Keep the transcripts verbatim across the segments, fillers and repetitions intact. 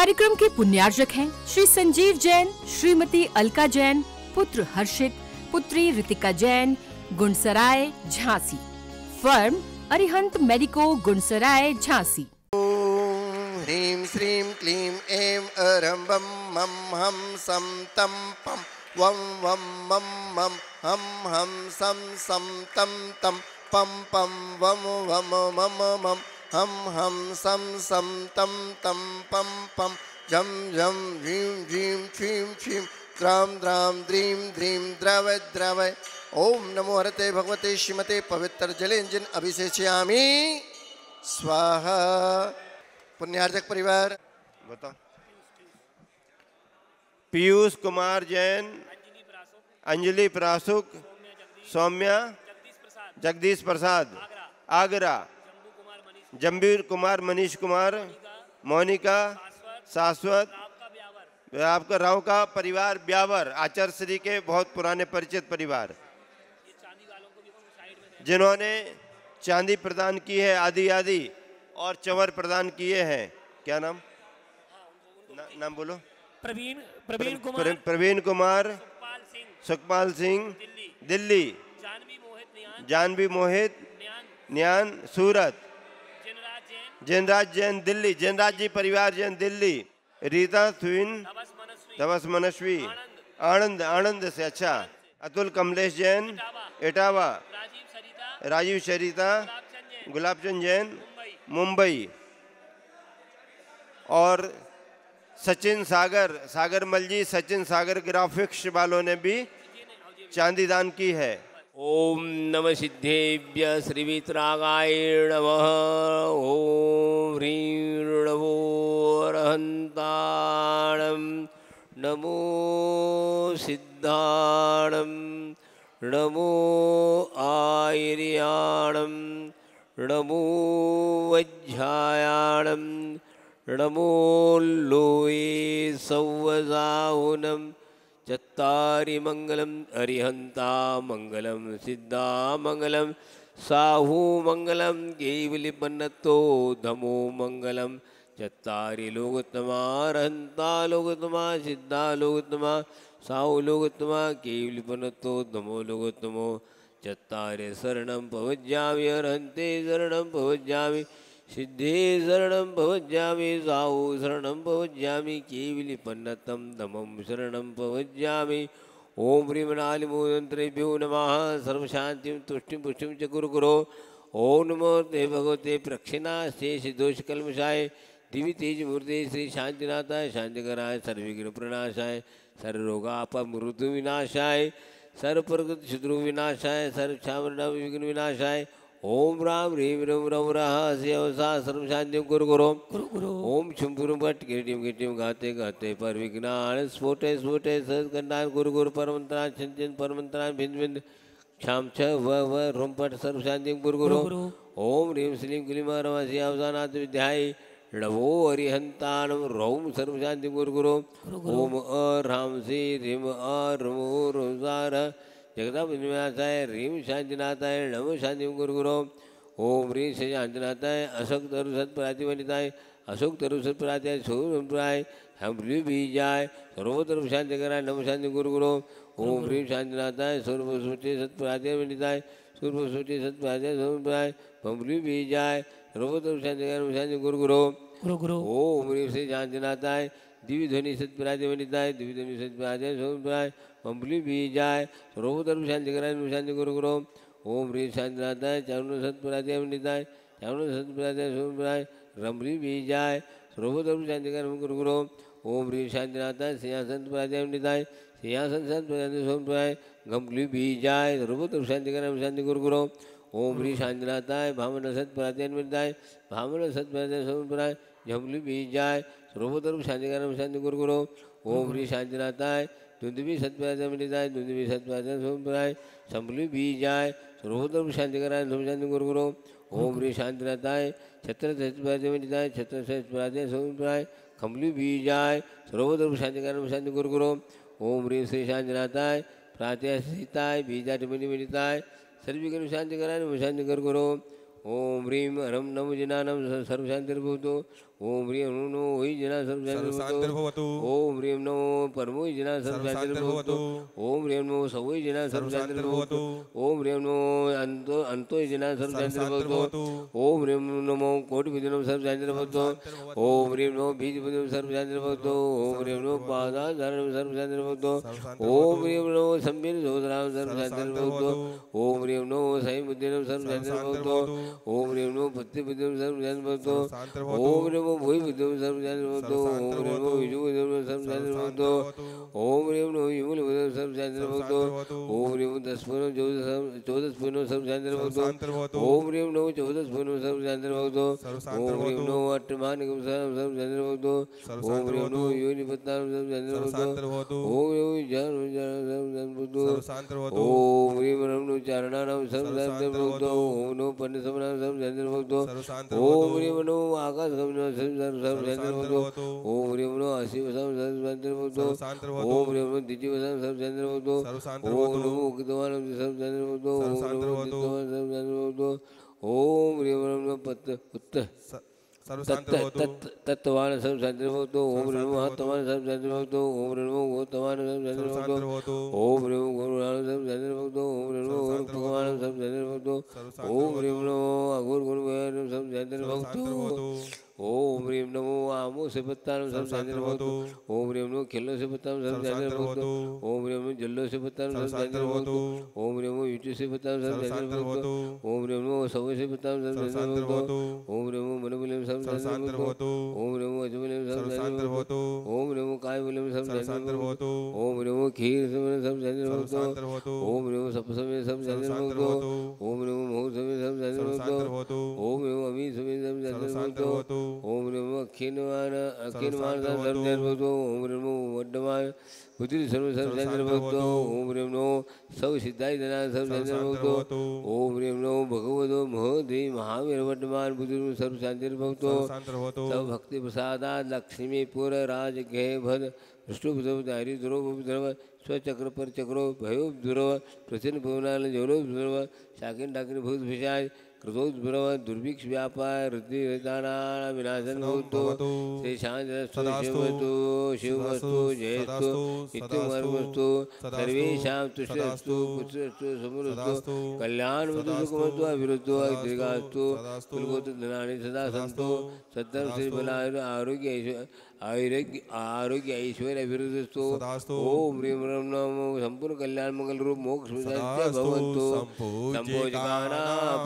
कार्यक्रम के पुण्यार्जक हैं श्री संजीव जैन, श्रीमती अलका जैन, पुत्र हर्षित, पुत्री ऋतिका जैन, गुणसराय झांसी। Firm Arihant medico, Gunsarai Jhansi. ओम ह्रीं श्रीं क्लीं ऐं अरं बम मम हम सम तम पम वम वम मम मम हम हम सम सम तम तम पम पम वम वम मम मम हम हम सम सम तम तम पम पम झम झम झीं झीं छीं छीं द्राम द्राम द्रीं द्रीं द्रव द्रव। ओम नमो हरते भगवते श्रीमते पवित्र जलेंजन अभिषेचयामि स्वाहा। पुण्यार्जक परिवार बताओ। पीयूष कुमार जैन, अंजलि प्रासुक, सौम्या, जगदीश प्रसाद आगरा, जम्बीर कुमार, मनीष कुमार, मोनिका, शाश्वत, आपका राव का परिवार ब्यावर, आचार्य श्री के बहुत पुराने परिचित परिवार, जिन्होंने चांदी प्रदान की है आदि आदि और चंवर प्रदान किए हैं। क्या नाम ना, नाम बोलो। प्रवीण प्रवीण कुमार, प्रवीण कुमार, सुखपाल सिंह, सुखपाल सिंह दिल्ली, दिल्ली, जानवी मोहित नियान, जानवी मोहित नियान, न्यान सूरत, जिनराज जैन, जैनराज जैन दिल्ली, जैनराज जी परिवार जैन दिल्ली, रीता सुइन, तपस मनस्वी, तपस मनस्वी, आनंद, आनंद आनंद से अच्छा, अतुल कमलेश जैन इटावा, राजीव सरिता, राजीव शरीता, गुलाबचंद जैन, गुलाबचंद जैन मुंबई, मुंबई, और सचिन सागर, सागर मलजी, सचिन सागर ग्राफिक्स वालों ने भी चांदी दान की है। ओम नमः सिद्धेभ्य श्रीवितरागाय नमः। ओम ह्रीं नमो अरहन्ताणं, नमो सिद्धाणं, नमो आयर्याणं, नमो वज्झायाणं, नमो लोये सौवजाहुनं। चत्तारि मंगलम अरिहंता मंगलम सिद्धा मंगलम साहू मंगलम केवलिपन्नतो धमो मंगलम। चत्तारि लोकोत्तमा अरहंता लोकोत्तमा सिद्धा लोकोत्तमा साहू लोकोत्तमा केवलिपन्नतो धमो लोकोत्तमो। चत्तारि शरणं प्रपद्यामि अरहन्ते शरणं प्रपद्यामि सिद्धे शरणं प्रपद्यामि साहू शरणं प्रपद्यामि केवलिपन्नतं धमं शरणं प्रपद्यामि। ओम ह्रीमनालिमूलमन्त्रेभ्यो नमः। सर्वशान्तिं तुष्टिं पुष्टिं च कुरु कुरो। ओम नमो ते भगवते प्रक्षिणास्ते सिद्धोषकल्मषाय दिव्य तेज मूर्ते श्री शांतिनाथाय शांतिकराय सर्वविघ्न प्रणाशाय सर्वरोगापमृत्यु विनाशाय सर्वप्रगत शत्रु विनाशाय सर्वक्षामरण विघ्न विनाशाय। ओम राम ह्रीं रम रम रहस्यवसा सर्वशांतिं कुरु कुरो कुरु कुरो। ओम शुंभुरुं भट्ट किरीटिं किरीटिं गाते गाते पर विघ्नान् स्फोटे स्फोटे सत्कंडान् गुरु गुरु परमंत्रान् चिंतन परमंत्रान् भिन्न भिन्न क्षाम छ व व रुम पट सर्वशांतिं कुरु कुरो। ओम ह्रीं श्रीं क्लीं रहस्यावसानात् विद्याय नमो अरिहंताणं रौं सर्वशांतिं कुरु कुरो। ओम अ ह्रां श्री ह्रीं अ ह्रमो ह्रंसार जगदाभिनाशाय ह्रीं शांतिनाथाय नमो शांतिं कुरु कुरो। ओम ह्रीं श्री शांतिनाथाय अशोक तरु सत्पराधिवनिताय अशोक तरु सत्पराध्याय सोमप्राय हम बीजाय सर्वोत्तर शांति कराय नमो शांति कुरु कुरो। ओम ह्रीं शांतिनाथाय सर्वसुष्टि सत्पराधिवनिताय सर्वसुष्टि सत्पराध्याय सोमप्राय हम बीजाय सर्वोत्तर शांति कराय नमो शांति कुरु कुरो कुरु कुरो। ओम ह्रीं श्री शांतिनाथाय दिव्य ध्वनि सत्पराधिवनिताय दिव्य ध्वनि सत्पराध्याय सोमप्राय पंबली बीजाय सर्वोत्तर शांति कराय नमो शांति कुरु कुरो। ओम ह्रीं शांतिनाथाय चावण सत्पराध्याय चावण सत्पराध्याय सोमप्राय रमली बीजाय सर्वोत्तर शांति कराय नमो कुरु कुरो। ओम ह्रीं शांतिनाथाय सिंहासन सत्पराध्याय सिंहासन सत्पराध्याय सोमप्राय गमली बीजाय सर्वोत्तर शांति कराय नमो शांति कुरु कुरो। ओम ह्रीं शांतिनाथाय भामन सत्पराध्याय भामन सत्पराध्याय सोमप्राय झमली बीजाय सर्वोत्तर शांति कराय नमो शांति कुरु कुरो। ओम ह्रीं शांतिनाथाय दुंदुभी सत्पराध्याय मिलिताय दुंदुभी सत्पराध्याय सोमप्राय संभली बीजाय सर्वोत्तर शांति कराय नमो शांति कुरु कुरो। ओम ह्रीं शांतिनाथाय छत्र सत्पराध्याय मिलिताय छत्र सत्पराध्याय सोमप्राय खमली बीजाय सर्वोत्तर शांति कराय नमो शांति कुरु कुरो। ओम ह्रीं श्री शांतिनाथाय प्रात्यसिताय बीजाय मिलिताय सर्वविघ्न शांति कराय नमो शांति कुरु कुरो। ओम ह्रीं हरम नमो जिनानम सर्वशांतिर्भूतो। ओम ह्रीं नमो वै जना सर्वशान्तिर्भवतु ओम ह्रीं नमो परमो वै जना सर्वशान्तिर्भवतु ओम ह्रीं नमो सवै जना सर्वशान्तिर्भवतु ओम ह्रीं नमो अंतो अंतो जना सर्वशान्तिर्भवतु ओम ह्रीं नमो कोटिविधिनं सर्वशान्तिर्भवतु ओम ह्रीं नमो बीजविधिनं सर्वशान्तिर्भवतु ओम ह्रीं नमो पादाधारणं सर्वशान्तिर्भवतु ओम ह्रीं नमो सम्येन सोदरां सर्वशान्तिर्भवतु ओम ह्रीं नमो सैमुद्दिनं सर्वशान्तिर्भवतु ओम ह्रीं नमो बुद्धिविधिनं सर्वशान्तिर्भवतु ओम ह्रीं नमो भूयविधिनं सर्वशान्तिर्भवतु ओम ह्रीं नमो विजुविधिनं सर्वशान्तिर्भवतु ओम ह्रीं नमो विमलविधिनं सर्वशान्तिर्भवतु ओम ह्रीं नमो दशपुरं चौदशपुरं सर्वशान्तिर्भवतु ओम ह्रीं नमो चौदशपुरं सर्वशान्तिर्भवतु ओम ह्रीं नमो अट्टमानिकं सर्वशान्तिर्भवतु ओम ह्रीं नमो योनिपत्तां सर्वशान्तिर्भवतु ओम ह्रीं सर्वशान्तिर्भवतु ओम ह्रीं नमो चारणानां सर्वशान्तिर्भवतु ओम नमो पन्नसमनां सर्वशान्तिर्भवतु ओम ह्रीं नमो आकाशगमनां सर्वशान्तिर्भवतु ओम ह्रीं नमो अशिवसां सर्वशान्तिर्भवतु ओम ह्रीं नमो द्वितीयवसां सर्वशान्तिर्भवतु ओम नमो उक्तवानां सर्वशान्तिर्भवतु ओम नमो उक्तवानां सर्वशान्तिर्भवतु ओम ह्रीं नमो पत्त उत्त तत्वान सर्वशान्तिर्भवतु ओम ह्रीं नमो महत्तवान सर्वशान्तिर्भवतु ओम ह्रीं नमो गोतवान सर्वशान्तिर्भवतु ओम ह्रीं नमो गुरुणां सर्वशान्तिर्भवतु ओम ह्रीं नमो भगवान् सर्वशान्तिर्भवतु ओम ह्रीं नमो अघोर गुरुभयानं सर्वशान्तिर्भवतु ओम ह्रीं नमो आमो सेपत्तानं सर्वशान्तिर्भवतु ओम ह्रीं नमो खिल्लो सेपत्तानं सर्वशान्तिर्भवतु ओम ह्रीं नमो जल्लो सेपत्तानं सर्वशान्तिर्भवतु ओम ह्रीं नमो युचि सेपत्तानं सर्वशान्तिर्भवतु ओम ह्रीं नमो सवै सेपत्तानं सर्वशान्तिर्भवतु ओम ह्रीं नमो मनोबलं सर्वशान्तिर्भवतु ओम ह्रीं नमो अजबलं सर्वशान्तिर्भवतु ओम ह्रीं नमो कायबलं सर्वशान्तिर्भवतु ओम ह्रीं नमो खीर सर्वशान्तिर्भवतु ओम ह्रीं नमो सप्तसमये सर्वशान्तिर्भवतु ओम ह्रीं नमो महोत्सवे सर्वशान्तिर्भवतु ओम ह्रीं नमो अमीसमये सर्वशान्तिर्भवतु ओम ह्रीं नमो अखिलवान अखिलवान सर्वशान्तिर्भवतु ओम ह्रीं नमो वड्डमाय बुद्धि सर्व सर्वशान्तिर्भवतु ओम ह्रीं नमो सब सिद्धाय जना सर्वशान्तिर्भवतु ओम ह्रीं नमो भगवतो महोदय महावीर वड्डमान बुद्धि सर्वशान्तिर्भवतु सब भक्ति प्रसादात् लक्ष्मीपुर राजगृहे भद विष्णुभुधारी ध्रुव ध्रुव स्वचक्र पर चक्रो भयो ध्रुव प्रसन्न भुवनाल जौलो ध्रुव शाकिन डाकिन भूत भिषाय कृतोद्भव दुर्भिक्ष व्यापार हृदय हृदानां विनाशन भवतु शेषांजस्तु शिवस्तु शिवस्तु जयस्तु नित्यमर्गस्तु सर्वेषां तुष्टिरस्तु पुत्रस्तु समृद्धस्तु कल्याणमस्तु सुखमस्तु अभिवृद्धो दीर्घास्तु कुलगोत्र धनानि सदा सन्तु सद्धर्म श्री बलाय आरोग्य आरोग्य आरोग्य ऐश्वर्य अभिवृद्धिस्तु ओम ह्रीं नमो संपूर्ण कल्याण मंगल रूप मोक्ष भवन्तु संपूजकाना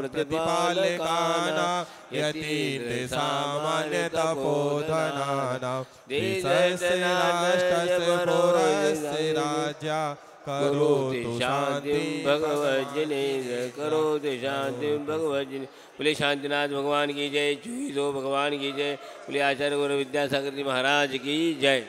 प्रतिपालकाना यतीन्द्र सामान्य तपोधनानां देशस्य राष्ट्रस्य पौरस्य राज्या करोतु शांतिं भगवज्जनेन्द्र करोतु शांतिं भगवज्जने। बोले शांतिनाथ भगवान की जय, चूहितो भगवान की जय, बोले आचार्य गुरु विद्यासागर जी महाराज की जय।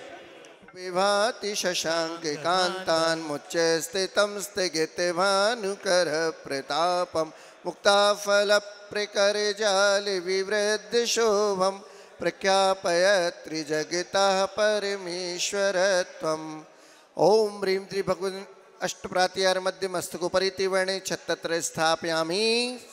विभाति शशांक कांतान् मुच्चे स्थितं स्थगिते भानुकर प्रतापं मुक्ताफल प्रकरजाल विवृद्ध शोभं प्रख्यापयत् त्रिजगतः परमेश्वरत्वम्। ओम ह्रीं त्रि भगवन् अष्टप्रात्यार मध्य मस्तकोपरि त्रिवर्णे छत्तत्र स्थापयामि।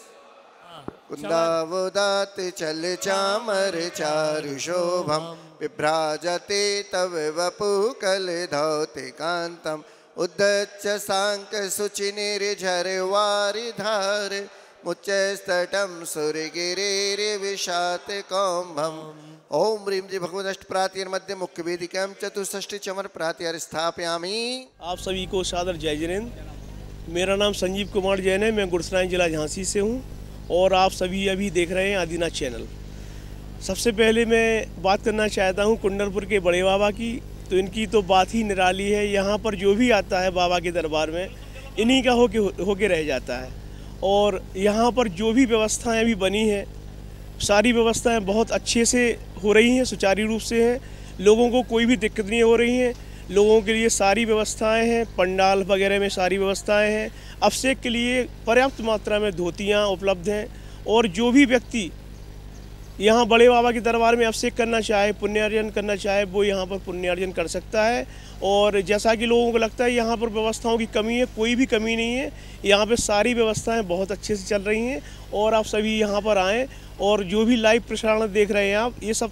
कुन्दावोदात चल चामर चारु शोभम विभ्राजते तव वपु कलधौते कांतम उद्धच्च सांक सुचिनिर्झरवारिधार मुच्चस्तटं सुरगिरिर्विशात कौम्भम। ओम ह्रीं जी भगवत अष्टप्रात्यर मध्य मुख्य वेदिकां चतुष्षष्टि चमर प्रात्यार स्थापयामि। आप सभी को सादर जय जिनेन्द्र। मेरा नाम संजीव कुमार जैन है, मैं गुड़सराय जिला झांसी से हूँ और आप सभी अभी देख रहे हैं आदिनाथ चैनल। सबसे पहले मैं बात करना चाहता हूँ कुंडलपुर के बड़े बाबा की। तो इनकी तो बात ही निराली है। यहाँ पर जो भी आता है बाबा के दरबार में इन्हीं का होके होके रह जाता है। और यहाँ पर जो भी व्यवस्थाएं अभी बनी हैं सारी व्यवस्थाएं बहुत अच्छे से हो रही हैं, सुचारू रूप से हैं। लोगों को कोई भी दिक्कत नहीं हो रही है। लोगों के लिए सारी व्यवस्थाएं हैं, पंडाल वगैरह में सारी व्यवस्थाएं हैं। अभिषेक के लिए पर्याप्त मात्रा में धोतियाँ उपलब्ध हैं। और जो भी व्यक्ति यहाँ बड़े बाबा के दरबार में अभिषेक करना चाहे, पुण्यार्जन करना चाहे, वो यहाँ पर पुण्यार्जन कर सकता है। और जैसा कि लोगों को लगता है यहाँ पर व्यवस्थाओं की कमी है, कोई भी कमी नहीं है। यहाँ पे सारी व्यवस्थाएं बहुत अच्छे से चल रही हैं। और आप सभी यहाँ पर आएँ और जो भी लाइव प्रसारण देख रहे हैं आप, ये सब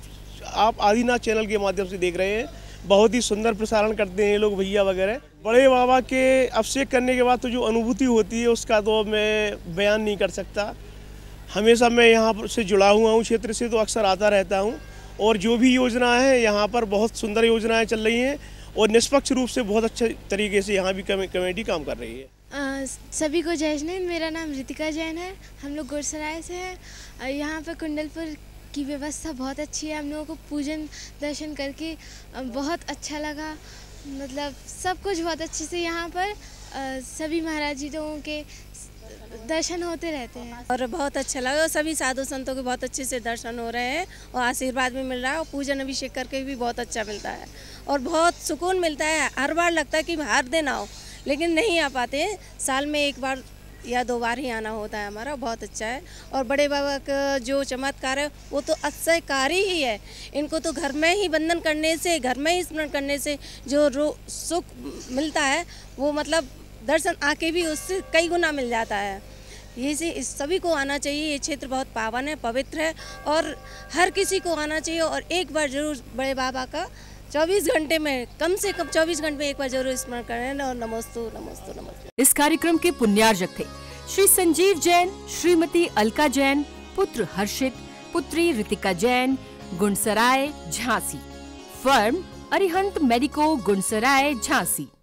आप आदिनाथ चैनल के माध्यम से देख रहे हैं। बहुत ही सुंदर प्रसारण करते हैं ये लोग भैया वगैरह। बड़े बाबा के अभिषेक करने के बाद तो जो अनुभूति होती है उसका तो मैं बयान नहीं कर सकता। हमेशा मैं यहाँ से जुड़ा हुआ हूँ क्षेत्र से, तो अक्सर आता रहता हूँ। और जो भी योजना है यहाँ पर बहुत सुंदर योजनाएं चल रही हैं और निष्पक्ष रूप से बहुत अच्छे तरीके से यहाँ भी कमेटी काम कर रही है। आ, सभी को जय जैन। मेरा नाम रितिका जैन है। हम लोग गुड़सराय से हैं। यहाँ पर कुंडलपुर की व्यवस्था बहुत अच्छी है। हम लोगों को पूजन दर्शन करके बहुत अच्छा लगा। मतलब सब कुछ बहुत अच्छे से यहाँ पर आ, सभी महाराज जी लोगों के दर्शन होते रहते हैं और बहुत अच्छा लगा। और सभी साधु संतों के बहुत अच्छे से दर्शन हो रहे हैं और आशीर्वाद भी मिल रहा है और पूजन अभिषेक करके भी बहुत अच्छा मिलता है और बहुत सुकून मिलता है। हर बार लगता है कि हर दिन आओ, लेकिन नहीं आ पाते हैं। साल में एक बार या दो बार ही आना होता है हमारा। बहुत अच्छा है। और बड़े बाबा का जो चमत्कार है वो तो अतिशयकारी ही है। इनको तो घर में ही वंदन करने से, घर में ही स्मरण करने से जो रो सुख मिलता है वो मतलब दर्शन आके भी उससे कई गुना मिल जाता है। ये से इस सभी को आना चाहिए। ये क्षेत्र बहुत पावन है, पवित्र है और हर किसी को आना चाहिए और एक बार जरूर बड़े बाबा का चौबीस घंटे में, कम से कम चौबीस घंटे में एक बार जरूर स्मरण करें। और नमोस्तु नमोस्तु नमोस्तु। इस कार्यक्रम के पुण्यार्जक थे श्री संजीव जैन, श्रीमती अलका जैन, पुत्र हर्षित, पुत्री रितिका जैन, गुणसराय झांसी। Firm Arihant medico, Gunsarai Jhansi.